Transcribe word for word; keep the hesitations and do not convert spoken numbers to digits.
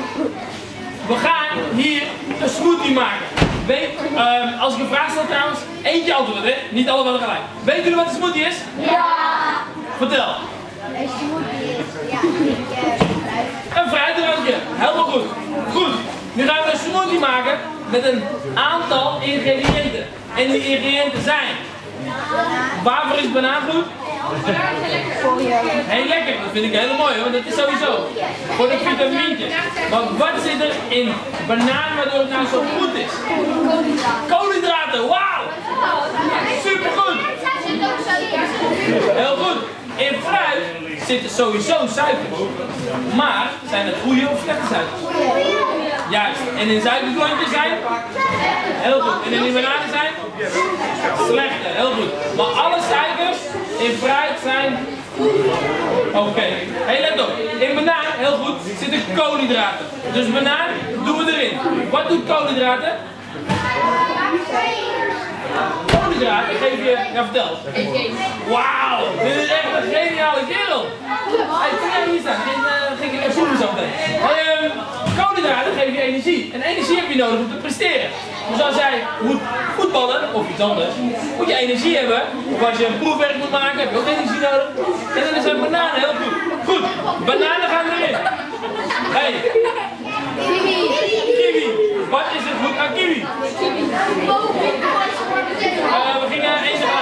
We gaan hier een smoothie maken. Weet, um, als ik een vraag stel trouwens, eentje antwoord, hè? Niet allemaal tegelijk. Weet jullie wat een smoothie is? Ja! Vertel. Een smoothie is, ja, een fruitdrankje. Helemaal goed. Goed. Nu gaan we een smoothie maken met een aantal ingrediënten. En die ingrediënten zijn... Waarvoor is banaan goed? Heel lekker, dat vind ik heel mooi, want dat is sowieso voor de vitamintjes. Maar wat zit er in banaan waardoor het nou zo goed is? Koolhydraten, wauw! Supergoed! Heel goed. In fruit zitten sowieso suikers. Maar zijn het goede of slechte suikers? Juist. En in suikerklontjes zijn? Heel goed. En in die bananen zijn? Slechte. Heel goed. Maar alle suikers in fruit zijn? Oké. Okay. Hey, let op. In banaan, heel goed, zitten koolhydraten. Dus banaan doen we erin. Wat doet koolhydraten? Koolhydraten geef je... Ja, vertel. Wauw. Dit is echt een geniale kerel. Hey, kom jij hier staan? Geen, uh, geen keer voelen zo meteen. Um, koolhydraten geven je energie. En energie heb je nodig om te presteren. Dus als jij moet voetballen, of iets anders, moet je energie hebben. Of als je een proefwerk moet maken, heb je ook energie nodig. En dan zijn bananen heel goed. Goed, bananen gaan erin. Hey. Kiwi. Kiwi. Wat is er goed aan kiwi? Kiwi. Uh, we gingen eens